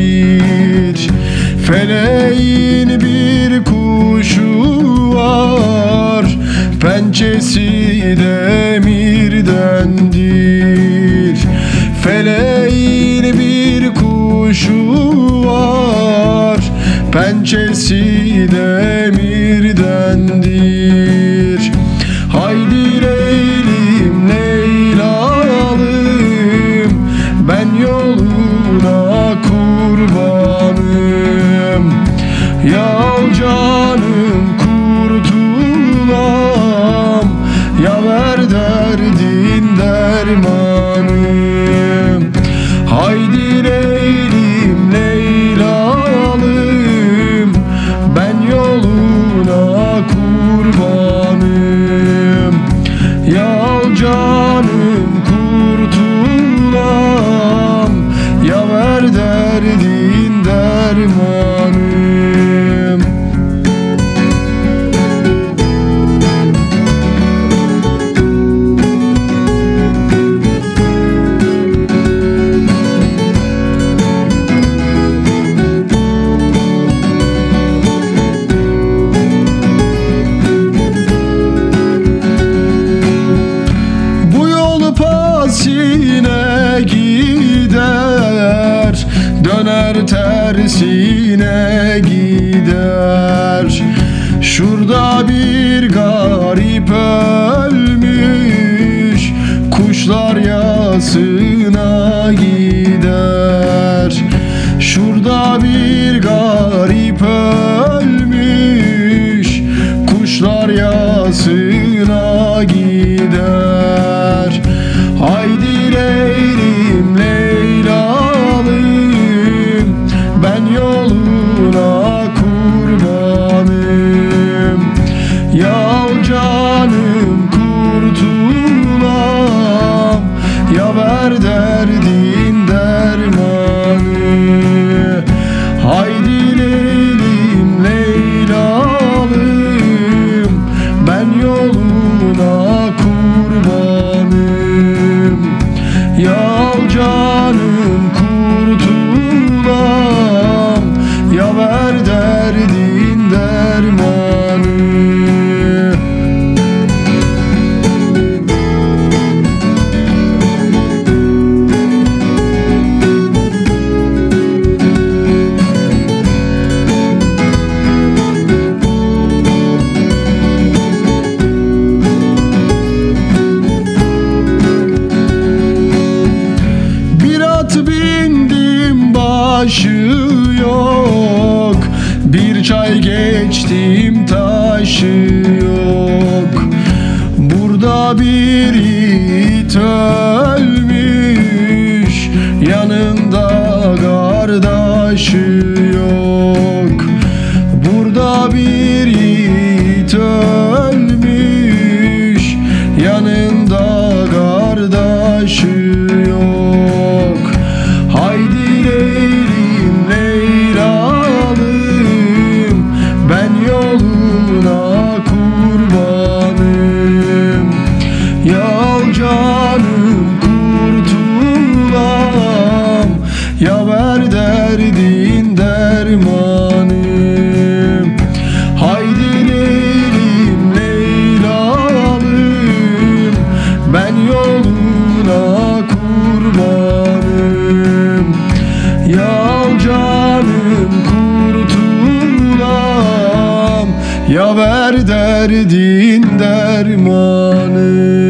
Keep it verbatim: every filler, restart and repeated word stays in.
dendir. Feleğin bir kuşu var, pençesi demirdendir. Feleğin bir kuşu var, pençesi demirdendir. Haydi Leylim Leylalım, ben yoluna kurbanım. Ya canım kurtulam, ya ver derdin dermanım. Haydi Leylim Leylalım, ben yoluna kurbanım. Ya canım kurtulam, ya ver derdin dermanım. Tersine gider, döner tersine gider. Şurada bir garip ölmüş, kuşlar yasına gider. Şurada bir garip ölmüş, kuşlar yasına gider. Haydi Leylim Leylalım, ben yoluna kurbanım. Ya canım kurtulam, ya ver derdin dermanı. Haydi Leylim Leylalım, ben yoluna kurbanım. Ya canım kurtulam, ya ver derdin dermanı. Bindim başı yok, bir çay geçtim taşı yok. Burada bir it ölmüş, yanında kardeşi yok. Burada bir it ölmüş, yanında kardeşi yok. Haydi Leylim Leylalım, ben yoluna kurbanım. Ya canım kurtulam, ya ver derdin dermanım. Haydi Leylim Leylalım, ben yoluna kurbanım. Ya canım kurtulam, ya ver derdin dermanı.